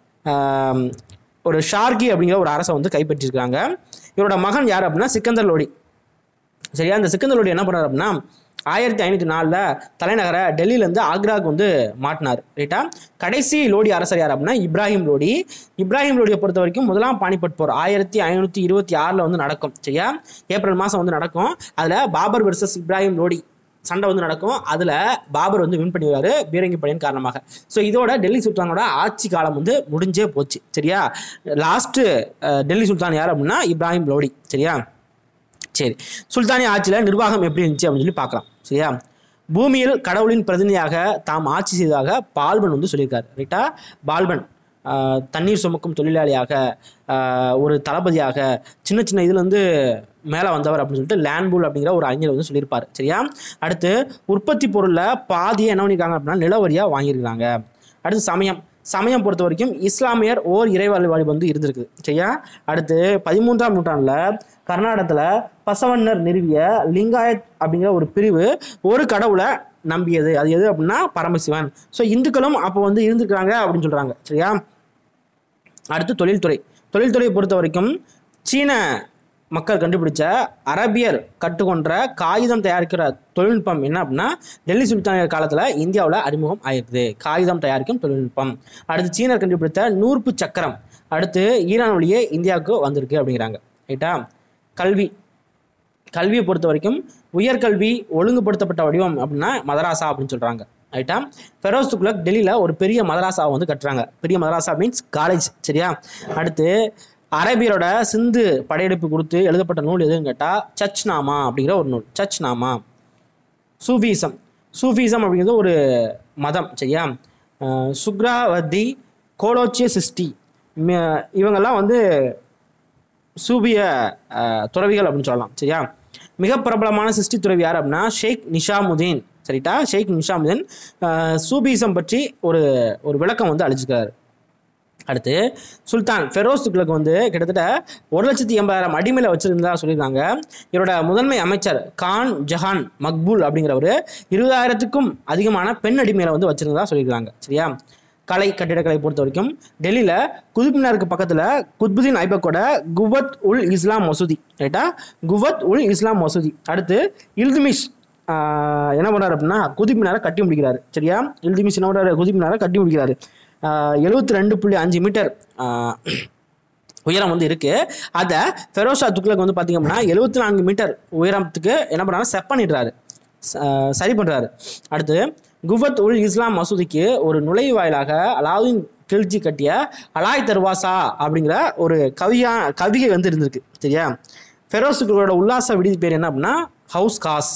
ஒரு ஷார்கி அப்படிங்கிற ஒரு அரசை வந்து கைப்பற்றிருக்கிறாங்க. இவரோட மகன் யார் அப்படின்னா சிக்கந்தர் லோடி. சரியா. இந்த சிக்கந்தர் லோடி என்ன பண்ணார் அப்படின்னா ஆயிரத்தி ஐநூற்றி நாலில் தலைநகர டெல்லியிலேருந்து ஆக்ராவுக்கு வந்து மாட்டினார். ரைட்டா. கடைசி லோடி அரசர் யார் அப்படின்னா இப்ராஹிம் லோடி. இப்ராஹிம் லோடியை பொறுத்த வரைக்கும் முதலாம் பானிபட் போர் ஆயிரத்தி ஐநூற்றி இருபத்தி ஆறில் வந்து நடக்கும். சரியா. ஏப்ரல் மாதம் வந்து நடக்கும். அதில் பாபர் வெர்சஸ் இப்ராஹிம் லோடி சண்டை வந்து நடக்கும். அதில் பாபர் வந்து வின் பண்ணிடுவார் பீரங்கி படையின் காரணமாக. ஸோ இதோட டெல்லி சுல்தானோட ஆட்சி காலம் வந்து முடிஞ்சே போச்சு. சரியா. லாஸ்ட்டு டெல்லி சுல்தான் யார் அப்படின்னா இப்ராஹிம் லோடி. சரியா. சரி. சுல்தானிய ஆட்சியில் நிர்வாகம் எப்படி இருந்துச்சு அப்படின்னு சொல்லி பார்க்கலாம். சரியா. பூமியில் கடவுளின் பிரதிநிதியாக தாம் ஆட்சி செய்ததாக பால்பன் வந்து சொல்லியிருக்காரு. ரைட்டா. பால்பன் தண்ணீர் சுமக்கும் தொழிலாளியாக ஒரு தளபதியாக சின்ன சின்ன இதில் வந்து மேலே வந்தவர் அப்படின்னு சொல்லிட்டு லேண்ட்பூல் அப்படிங்கிற ஒரு அறிஞர் வந்து சொல்லியிருப்பார். சரியா. அடுத்து உற்பத்தி பொருளில் பாதியை என்ன பண்ணியிருக்காங்க அப்படின்னா நிலவரியாக வாங்கியிருக்காங்க. அடுத்து சமயம் சமயம் பொறுத்த வரைக்கும் இஸ்லாமியர் ஓர் இறை வழிபாடு வந்து இருந்திருக்குது. சரியா. அடுத்து பதிமூன்றாம் நூற்றாண்டில் கர்நாடகத்தில் பசவன்னர் நிறுவிய லிங்காயத் அப்படிங்கிற ஒரு பிரிவு ஒரு கடவுளை நம்பியது. அது எது அப்படின்னா பரமசிவன். ஸோ இந்துக்களும் அப்போ வந்து இருந்துக்கிறாங்க அப்படின்னு சொல்கிறாங்க. சரியா. அடுத்து தொழில்துறை. தொழில்துறையை பொறுத்த வரைக்கும் சீன மக்கள் கண்டுபிடிச்ச அரபியர் கற்றுக்கொண்ட காகிதம் தயாரிக்கிற தொழில்நுட்பம் என்ன அப்படின்னா டெல்லி சுல்தானியர் காலத்தில் இந்தியாவில் அறிமுகம் ஆயிருக்குது. காகிதம் தயாரிக்கும் தொழில்நுட்பம். அடுத்து சீனர் கண்டுபிடித்த நூற்பு சக்கரம் அடுத்து ஈரான் வழியே இந்தியாவுக்கு வந்திருக்கு அப்படிங்கிறாங்க. ரைட்டா. கல்வி கல்வியை பொறுத்த வரைக்கும் உயர்கல்வி ஒழுங்குபடுத்தப்பட்ட வடிவம் அப்படின்னா மதராசா அப்படின்னு சொல்கிறாங்க. ரைட்டா. ஃபெரோஸ் துக்ளக் டெல்லியில் ஒரு பெரிய மதராசாவை வந்து கட்டுறாங்க. பெரிய மதராசா மீன்ஸ் காலேஜ். சரியா. அடுத்து அரபியரோட சிந்து படையெடுப்பு கொடுத்து எழுதப்பட்ட நூல் எதுன்னு கேட்டால் சச்நாமா அப்படிங்கிற ஒரு நூல். சச்நாமா. சூஃபிசம். சூஃபிசம் அப்படிங்கிறது ஒரு மதம். சரியா. சுக்ராவதி கோலோச்சிய சிஸ்டி இவங்கெல்லாம் வந்து சூபிய அஹ், துறவிகள் அப்படின்னு சொல்லலாம். சரியா? மிக பிரபலமான சிருஷ்டி துறவி யார் அப்படின்னா ஷேக் நிஷாமுதீன். சரிட்டா? ஷேக் நிஷாமுதீன் அஹ், சூபிசம் பற்றி ஒரு ஒரு விளக்கம் வந்து அளிச்சிருக்காரு. அடுத்து சுல்தான் ஃபெரோஸ் துக்ளக் வந்து கிட்டத்தட்ட ஒரு லட்சத்தி எண்பதாயிரம் அடிமையில வச்சிருந்தா சொல்லியிருக்காங்க. இவரோட முதன்மை அமைச்சர் கான் ஜஹான் மக்பூல் அப்படிங்கிறவர் இருபதாயிரத்துக்கும் அதிகமான பெண் அடிமையில வந்து வச்சிருந்ததா சொல்லியிருக்காங்க. சரியா? கலை கட்டிடக்கலை பொறுத்த வரைக்கும் டெல்லியில் குதுப்மினாருக்கு பக்கத்தில் குத்புதீன் ஐபக்கோட குவத் உல் இஸ்லாம் மசூதி. ரைட்டா? குவத் உல் இஸ்லாம் மசூதி. அடுத்து இல்துமிஷ் ஆஹ் என்ன பண்ணுறாரு அப்படின்னா குதுப்மினாரை கட்டி முடிக்கிறாரு. சரியா? இல்துமிஷ் என்ன பண்ணுறாரு? குதுப்மினாரை கட்டி முடிக்கிறாரு. எழுபத்தி ரெண்டு புள்ளி அஞ்சு மீட்டர் உயரம் வந்து இருக்கு. அதை ஃபெரோஷா துக்ளக் வந்து பார்த்தீங்க அப்படின்னா எழுபத்தி நான்கு மீட்டர் உயரத்துக்கு என்ன பண்ணுறாரு? செப் பண்ணிடுறாரு, சரி பண்ணுறாரு. அடுத்து குவத் உல் இஸ்லாம் மசூதிக்கு ஒரு நுழைவாயிலாக அலாவுதீன் கில்ஜி கட்டிய அலாய் தர்வாசா அப்படிங்கிற ஒரு கவியா கவிகை வந்து இருந்திருக்கு. சரியா? ஃபெரோஸ் துக்ளக்கோட உல்லாச விடுதி பேர் என்ன அப்படின்னா ஹவுஸ் காஸ்.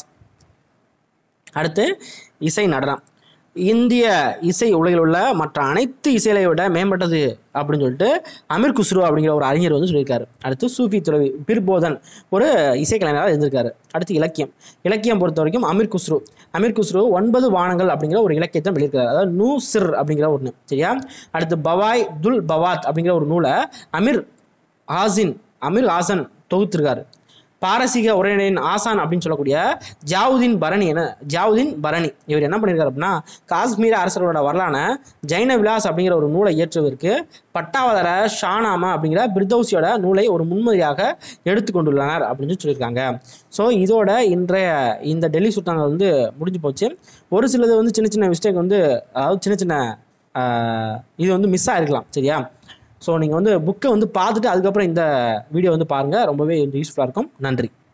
அடுத்து இசை நடனம். இந்திய இசை உலகில் உள்ள மற்ற அனைத்து இசைகளை விட மேம்பட்டது அப்படின்னு சொல்லிட்டு அமீர் குஸ்ரு அப்படிங்கிற ஒரு அறிஞர் வந்து சொல்லியிருக்காரு. அடுத்து சூஃபி துறவி பிர்போதன் ஒரு இசைக்கலைஞராக இருந்திருக்காரு. அடுத்து இலக்கியம். இலக்கியம் பொறுத்த வரைக்கும் அமீர் குஸ்ரு அமீர் குஸ்ரு ஒன்பது வானங்கள் அப்படிங்கிற ஒரு இலக்கியத்தை வெளியிருக்காரு. அதாவது நூ சிர் அப்படிங்கிற ஒன்று. சரியா? அடுத்து பவாய் துல் பவாத் அப்படிங்கிற ஒரு நூலை அமீர் ஆசின் அமீர் ஆசன் தொகுத்திருக்காரு. பாரசீக உரைநடையின் ஆசான் அப்படின்னு சொல்லக்கூடிய ஜாவுதீன் பரணி என ஜாவுதீன் பரணி இவர் என்ன பண்ணியிருக்காரு அப்படின்னா காஷ்மீர அரசரோட வரலான ஜைன விலாஸ் அப்படிங்கிற ஒரு நூலை இயற்றுவதற்கு பட்டாவதார ஷானாமா அப்படிங்கிற பிர்தௌசியோட நூலை ஒரு முன்மொழியாக எடுத்துக்கொண்டுள்ளனர் அப்படின்னு சொல்லியிருக்காங்க. ஸோ இதோட இன்றைய இந்த டெல்லி சுல்தான்கள் வந்து முடிஞ்சு போச்சு. ஒரு சிலது வந்து சின்ன சின்ன மிஸ்டேக் வந்து அதாவது சின்ன சின்ன இது வந்து மிஸ் ஆகிருக்கலாம். சரியா? ஸோ நீங்கள் வந்து புக்கை வந்து பார்த்துட்டு அதுக்கப்புறம் இந்த வீடியோ வந்து பாருங்கள். ரொம்பவே யூஸ்ஃபுல்லாக இருக்கும். நன்றி.